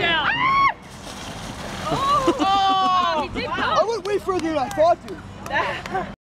out. Oh! He did go. I went way further than I thought to.